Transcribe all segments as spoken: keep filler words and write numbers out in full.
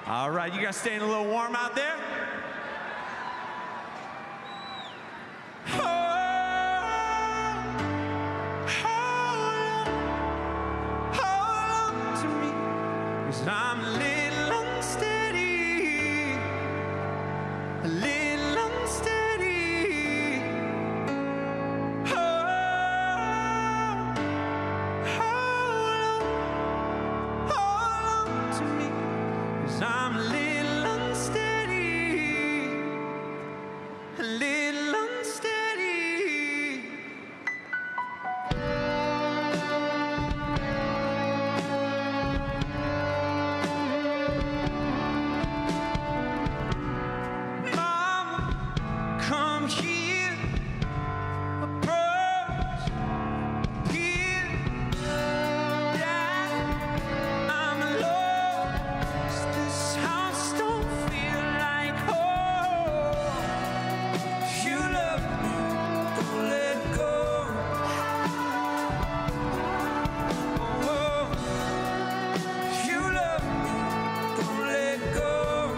All right, you guys staying a little warm out there? Hold on, hold on to me, 'cause I'm a little unsteady, a little unsteady. Hold, hold on, hold on to me, 'cause I'm a little unsteady, a little unsteady. Mama, come here, approach, appear. Dad, I'm lost. This house don't feel like home. If you love me, don't let go. Oh, if you love me, don't let go.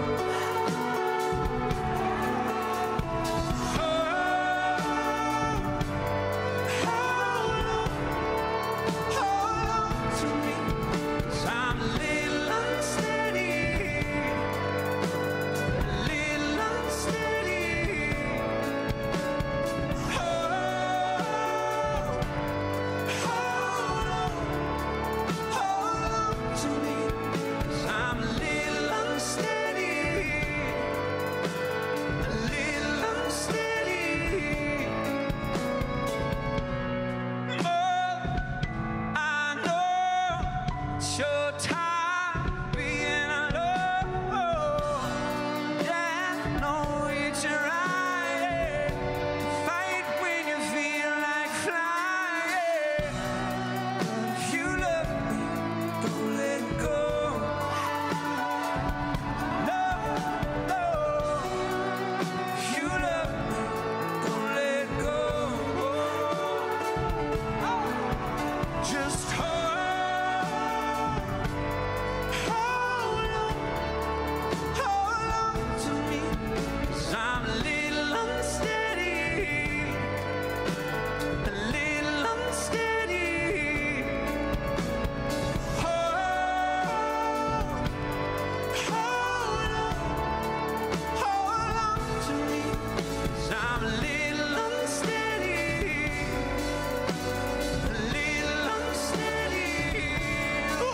Hold, hold on, hold on to me, 'cause I'm a little unsteady, a little unsteady. Hold, hold on, hold on to me, 'cause I'm a little unsteady, a little unsteady. More, I know it's your time being alone. Dad, I know it's right. Fight when you feel like flying. If you love me, don't let go. No, no. If you love me, don't let go. Just hold, hold on, hold on to me, 'cause I'm a little unsteady, a little unsteady. Hold, hold on, hold on to me, 'cause I'm a little unsteady, a little unsteady. Oh.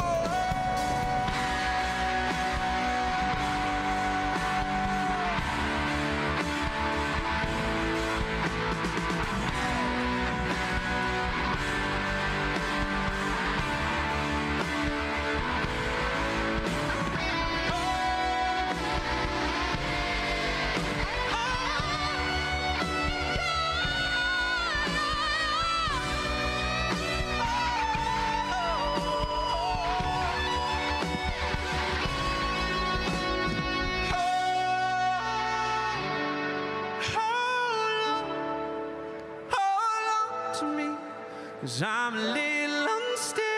Hold on, hold on to me, 'cause I'm a little unsteady.